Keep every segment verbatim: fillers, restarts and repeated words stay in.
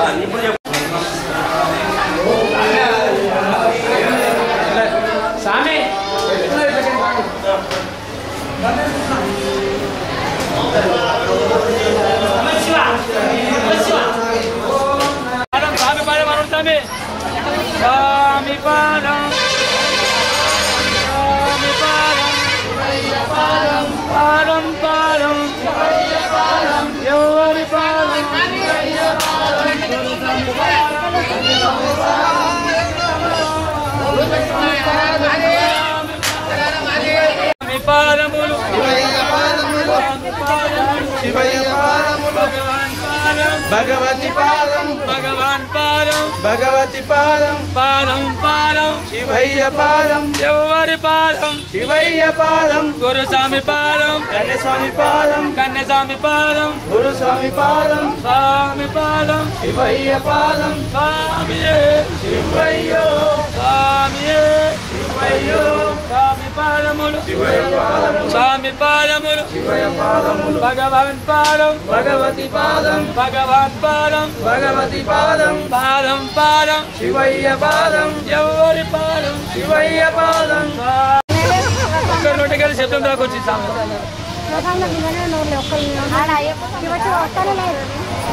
भगवती पादम भगवान पादम भगवती पादम पादम पादम शिवय्य पादम देवरी पादम शिवय्य पादम गुरुस्वामी पादम कन्यास्वामी पादम कन्यास्वामी पादम गुरुस्वामी पादम स्वामी पादम शिवय्य पादम स्वामी शिवय्य स्वामी शिवय्य स्वामी पादमुलु शिवय्य पादमुलु स्वामी पादमुलु शिवय्य पादमुलु भगवान पादम भगवती पादम भगवान पादम भगवती पादम पादम पादम शिवय्य पादम देवरी पादम शिवय्य पादम ఒక్క నోటికి శబ్దం రాకొచ్చి సామె ప్రధాన విననే నోర్లే ఒక్క ఆడ అయ్యప్ప ఇవచ్చి వస్తనే లేదు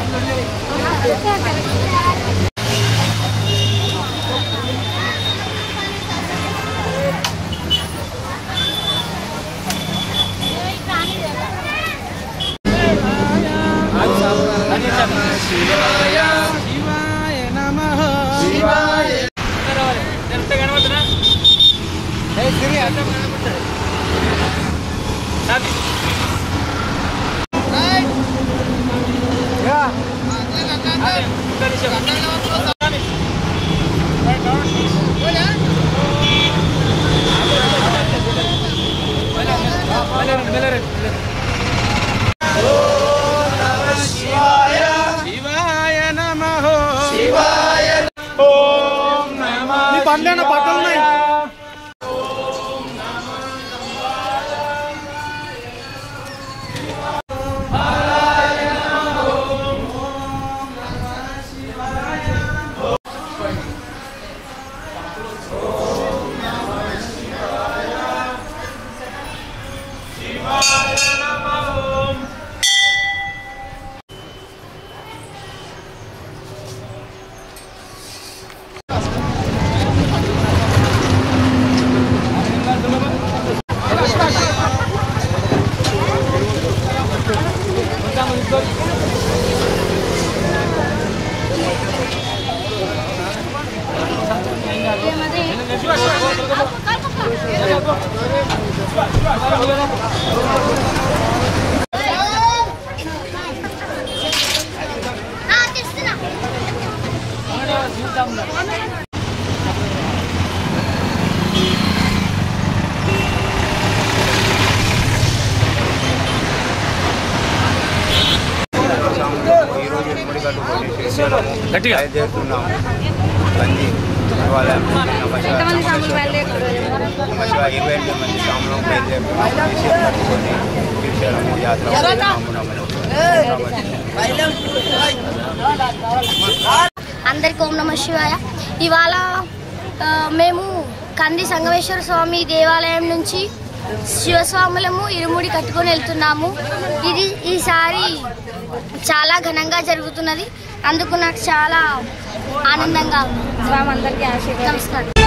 శివాయ శివాయ నమః శివాయ ఎంత గణపతినా ఏ శ్రీ అంత గణపతి సాబి రైట్ యా అదే కలిసి సాబి రైట్ డౌన్ ఓలా మెలర్ మెలర్ పండ్లేనా బట్టలు ఉన్నాయి బయలుదేరుతున్నాం బందీ శివాలయం ఇరవై ఎనిమిది మంది సాములం బయలుదేరుతున్నాం యాత్ర. అందరికీ ఓం నమః శివాయ. ఇవాళ మేము కంది సంగమేశ్వర స్వామి దేవాలయం నుంచి శివస్వాములము ఇరుముడి కట్టుకొని వెళ్తున్నాము. ఇది ఈసారి చాలా ఘనంగా జరుగుతున్నది. అందుకు నాకు చాలా ఆనందంగా ఉంది. అందరికీ నమస్కారం.